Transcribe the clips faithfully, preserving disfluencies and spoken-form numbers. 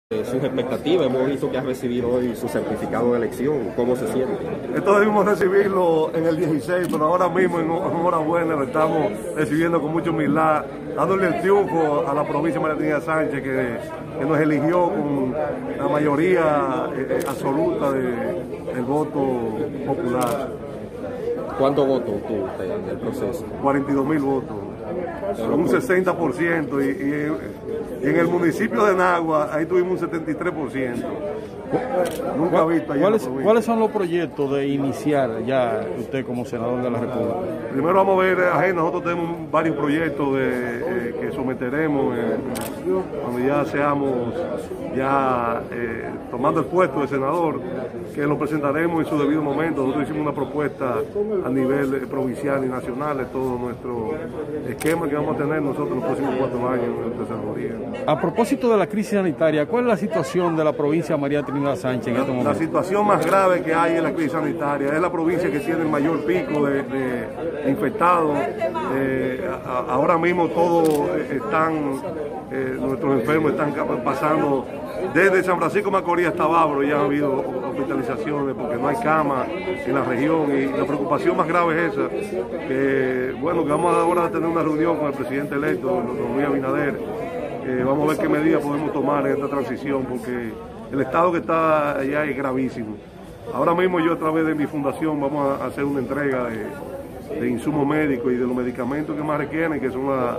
Sus expectativas, hemos visto que has recibido hoy su certificado de elección, ¿cómo se siente? Esto debimos recibirlo en el dieciséis, pero ahora mismo en hora buena lo estamos recibiendo con mucha humildad, dándole el triunfo a la provincia de María Trinidad Sánchez, que, que nos eligió con la mayoría eh, absoluta de, del voto popular. ¿Cuántos votos tuvo usted en el proceso? cuarenta y dos mil votos, un sesenta por ciento, y, y, y en el municipio de Nagua ahí tuvimos un setenta y tres por ciento. Nunca visto allá. ¿Cuáles, ¿Cuáles son los proyectos de iniciar ya usted como senador de la República? Primero vamos a ver, eh, nosotros tenemos varios proyectos de, eh, que someteremos eh, cuando ya seamos ya eh, tomando el puesto de senador, que lo presentaremos en su debido momento. Nosotros hicimos una propuesta a nivel eh, provincial y nacional de todo nuestro esquema que vamos a tener nosotros en los próximos cuatro años de senaduría. A propósito de la crisis sanitaria, ¿cuál es la situación de la provincia de María Trinidad Sánchez en este momento? La situación más grave que hay en la crisis sanitaria, es la provincia que tiene el mayor pico de, de infectados. Eh, a, ahora mismo todos están, eh, nuestros enfermos están pasando desde San Francisco Macorís hasta Bávaro, ya ha habido hospitalizaciones porque no hay cama en la región, y la preocupación más grave es esa, que bueno, que vamos ahora a tener una reunión con el presidente electo, don Luis Abinader. Eh, vamos a ver qué medidas podemos tomar en esta transición, porque el estado que está allá es gravísimo. Ahora mismo yo, a través de mi fundación, vamos a hacer una entrega de, de insumos médicos y de los medicamentos que más requieren, que son la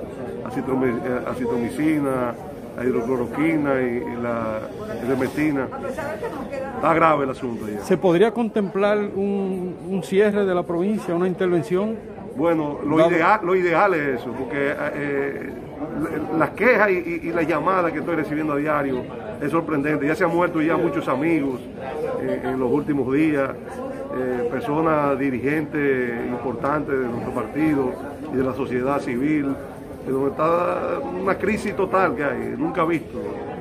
acitromicina, la hidrocloroquina y, y la ivermectina. Está grave el asunto ya. ¿Se podría contemplar un, un cierre de la provincia, una intervención? Bueno, lo ideal, lo ideal es eso, porque eh, las quejas y, y, y las llamadas que estoy recibiendo a diario es sorprendente. Ya se han muerto ya muchos amigos eh, en los últimos días, eh, personas dirigentes importantes de nuestro partido y de la sociedad civil, donde está una crisis total que hay, nunca visto.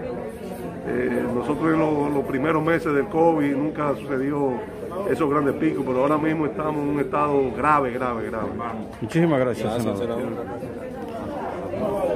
Eh, nosotros en lo, los primeros meses del COVID nunca sucedió esos grandes picos, pero ahora mismo estamos en un estado grave, grave, grave. Muchísimas gracias, Gracias, senador. senador.